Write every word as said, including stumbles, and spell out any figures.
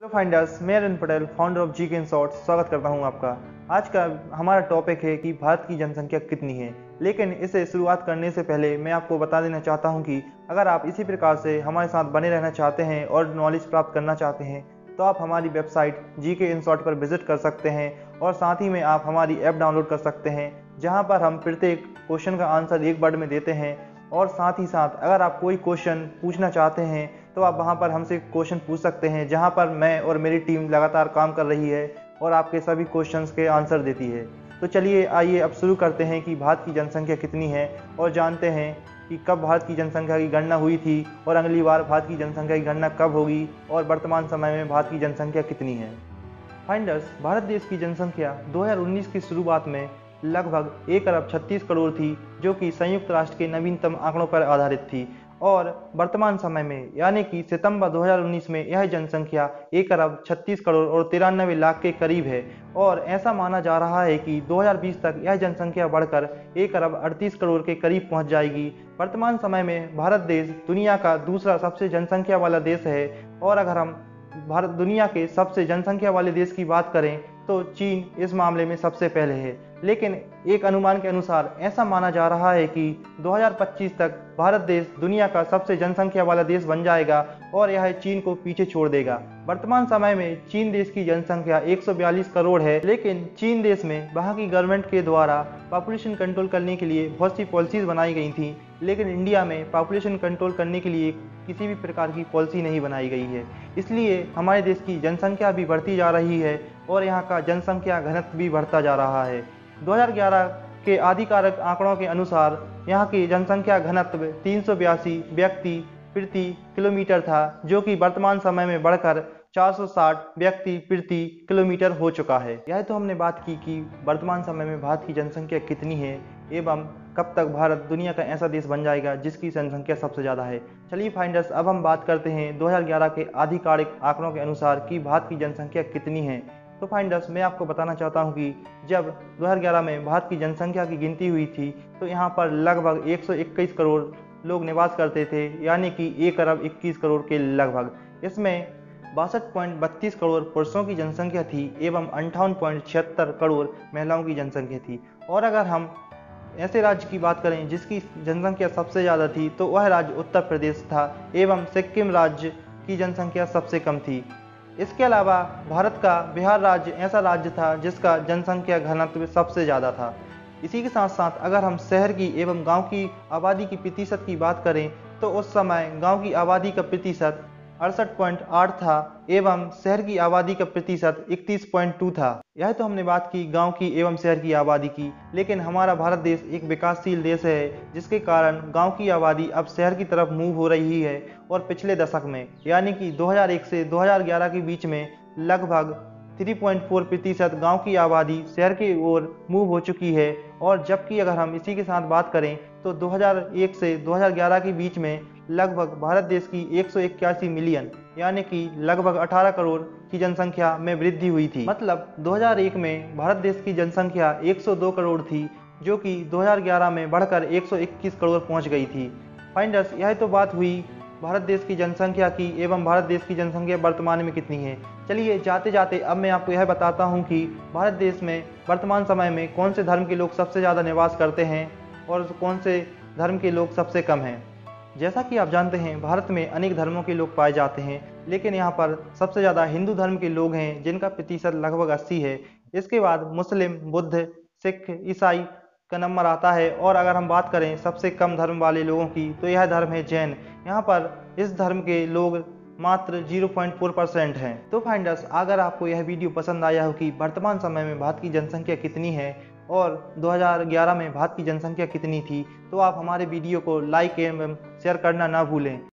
Hello finders, मैं Arun Patel, founder of G K in shorts, स्वागत करता हूं आपका। आज का हमारा टॉपिक है कि भारत की जनसंख्या कितनी है। लेकिन इसे शुरुआत करने से पहले मैं आपको बता देना चाहता हूं कि अगर आप इसी प्रकार से हमारे साथ बने रहना चाहते हैं और नॉलेज प्राप्त करना चाहते हैं तो आप हमारी website ji K in short पर विजिट कर सकते हैं और साथ ही में आप हमारी ऐप डाउनलोड कर सकते हैं, जहाँ पर हम प्रत्येक क्वेश्चन का आंसर एक वर्ड में देते हैं। और साथ ही साथ अगर आप कोई क्वेश्चन पूछना चाहते हैं तो आप वहां पर हमसे क्वेश्चन पूछ सकते हैं, जहां पर मैं और मेरी टीम लगातार काम कर रही है और आपके सभी क्वेश्चंस के आंसर देती है। तो चलिए आइए अब शुरू करते हैं कि भारत की जनसंख्या कितनी है और जानते हैं कि कब भारत की जनसंख्या की गणना हुई थी और अगली बार भारत की जनसंख्या की गणना कब होगी और वर्तमान समय में भारत की जनसंख्या कितनी है। फाइंडर्स, भारत देश की जनसंख्या दो हज़ार उन्नीस की शुरुआत में लगभग एक अरब छत्तीस करोड़ थी, जो कि संयुक्त राष्ट्र के नवीनतम आंकड़ों पर आधारित थी। और वर्तमान समय में यानी कि सितंबर दो हज़ार उन्नीस में यह जनसंख्या एक अरब छत्तीस करोड़ और तिरानवे लाख के करीब है। और ऐसा माना जा रहा है कि दो हज़ार बीस तक यह जनसंख्या बढ़कर एक अरब अड़तीस करोड़ के करीब पहुंच जाएगी। वर्तमान समय में भारत देश दुनिया का दूसरा सबसे जनसंख्या वाला देश है। और अगर हम भारत दुनिया के सबसे जनसंख्या वाले देश की बात करें तो चीन इस मामले में सबसे पहले है। लेकिन एक अनुमान के अनुसार ऐसा माना जा रहा है कि दो हज़ार पच्चीस तक भारत देश दुनिया का सबसे जनसंख्या वाला देश बन जाएगा और यह चीन को पीछे छोड़ देगा। वर्तमान समय में चीन देश की जनसंख्या एक सौ बयालीस करोड़ है, लेकिन चीन देश में वहां की गवर्नमेंट के द्वारा पॉपुलेशन कंट्रोल करने के लिए बहुत सी पॉलिसीज बनाई गई थी। लेकिन इंडिया में पॉपुलेशन कंट्रोल करने के लिए किसी भी प्रकार की पॉलिसी नहीं बनाई गई है, इसलिए हमारे देश की जनसंख्या भी बढ़ती जा रही है और यहाँ का जनसंख्या घनत्व भी बढ़ता जा रहा है। दो हज़ार ग्यारह के आधिकारिक आंकड़ों के अनुसार यहाँ की जनसंख्या घनत्व तीन सौ बयासी व्यक्ति प्रति किलोमीटर था, जो कि वर्तमान समय में बढ़कर चार सौ साठ व्यक्ति प्रति किलोमीटर हो चुका है। यह तो हमने बात की कि वर्तमान समय में भारत की जनसंख्या कितनी है एवं कब तक भारत दुनिया का ऐसा देश बन जाएगा जिसकी जनसंख्या सबसे ज़्यादा है। चलिए फाइंडर्स, अब हम बात करते हैं दो हज़ार ग्यारह के आधिकारिक आंकड़ों के अनुसार कि भारत की जनसंख्या कितनी है। तो फाइंडर्स, मैं आपको बताना चाहता हूं कि जब दो हज़ार ग्यारह में भारत की जनसंख्या की गिनती हुई थी तो यहां पर लगभग एक सौ इक्कीस करोड़ लोग निवास करते थे, यानी कि एक अरब इक्कीस करोड़ के लगभग। इसमें बासठ पॉइंट बत्तीस करोड़ पुरुषों की जनसंख्या थी एवं अंठावन पॉइंट छिहत्तर करोड़ महिलाओं की जनसंख्या थी। और अगर हम ऐसे राज्य की बात करें जिसकी जनसंख्या सबसे ज़्यादा थी तो वह राज्य उत्तर प्रदेश था एवं सिक्किम राज्य की जनसंख्या सबसे कम थी। इसके अलावा भारत का बिहार राज्य ऐसा राज्य था जिसका जनसंख्या घनत्व सबसे ज़्यादा था। इसी के साथ साथ अगर हम शहर की एवं गांव की आबादी की प्रतिशत की बात करें तो उस समय गांव की आबादी का प्रतिशत अड़सठ पॉइंट आठ था एवं शहर की आबादी का प्रतिशत इकतीस पॉइंट दो था। यह तो हमने बात की गांव की एवं शहर की आबादी की, लेकिन हमारा भारत देश एक विकासशील देश है जिसके कारण गांव की आबादी अब शहर की तरफ मूव हो रही है। और पिछले दशक में यानी कि दो हज़ार एक से दो हज़ार ग्यारह के बीच में लगभग तीन पॉइंट चार प्रतिशत गाँव की आबादी शहर की ओर मूव हो चुकी है। और जबकि अगर हम इसी के साथ बात करें तो दो हज़ार एक से दो हज़ार ग्यारह के बीच में लगभग भारत देश की एक सौ इक्यासी मिलियन यानी कि लगभग अठारह करोड़ की जनसंख्या में वृद्धि हुई थी। मतलब दो हज़ार एक में भारत देश की जनसंख्या एक सौ दो करोड़ थी, जो कि दो हज़ार ग्यारह में बढ़कर एक सौ इक्कीस करोड़ पहुंच गई थी। फाइंडर्स, यह तो बात हुई भारत देश की जनसंख्या की एवं भारत देश की जनसंख्या वर्तमान में कितनी है। चलिए जाते जाते अब मैं आपको यह बताता हूं कि भारत देश में वर्तमान समय में कौन से धर्म के लोग सबसे ज़्यादा निवास करते हैं और कौन से धर्म के लोग सबसे कम हैं। जैसा कि आप जानते हैं, भारत में अनेक धर्मों के लोग पाए जाते हैं, लेकिन यहाँ पर सबसे ज़्यादा हिंदू धर्म के लोग हैं जिनका प्रतिशत लगभग अस्सी है। इसके बाद मुस्लिम, बुद्ध, सिख, ईसाई का नंबर आता है। और अगर हम बात करें सबसे कम धर्म वाले लोगों की तो यह धर्म है जैन। यहाँ पर इस धर्म के लोग मात्र ज़ीरो पॉइंट चार परसेंट हैं। तो फाइंडर्स, अगर आपको यह वीडियो पसंद आया हो कि वर्तमान समय में भारत की जनसंख्या कितनी है और दो हज़ार ग्यारह में भारत की जनसंख्या कितनी थी, तो आप हमारे वीडियो को लाइक एवं शेयर करना ना भूलें।